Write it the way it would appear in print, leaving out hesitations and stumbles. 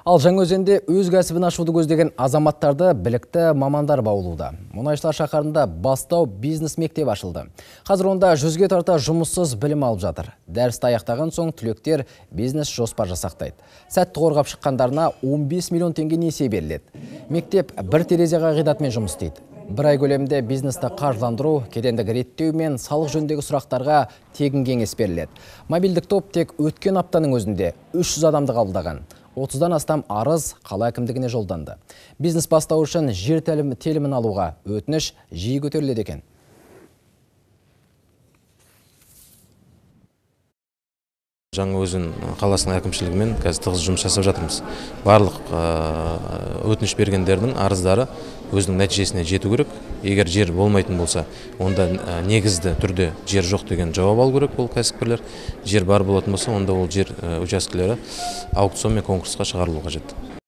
Ал Жаңаөзенде өз кәсібін ашуды көздеген азаматтарды білікті мамандар баулуда. Мұнайшылар шаһарында бастау бизнес мектеп ашылды. Қазір онда 100-ге тарта жұмыссыз білім алып жатыр. Дәрісті аяқтаған соң түлектер бизнес жоспар жасақтайды. Сәтті қорғап шыққандарына 15 миллион теңге несие беріледі. Мектеп бір терезе қағидатымен жұмыс істейді. Бір ай көлемінде бизнесті қаржыландыру, кедендік реттеу мен салық жөніндегі сұрақтарға тегін кеңес беріледі. Мобильдік топ тек өткен аптаның өзінде 300 адамды қабылдаған. 30-дан астам арыз қала әкімдігіне жолданды. Бизнес бастау үшін жер телімін алуға өтініш жиі көтеріледі екен. Жаңаөзен қаласының әкімшілігімен қазір тығыз жұмыс жасап жатырмыз. Барлық өтініш бергендердің арыздары өзінің нәтижесіне жету керек. Егер жер болмайтын болса, онда негізді түрде жер жоқ деген жауап алу керек бұл кәсіпкерлер. Жер бар болатын болса, онда ол жер учаскелері аукцион мен конкурсқа шығарылуы қажет.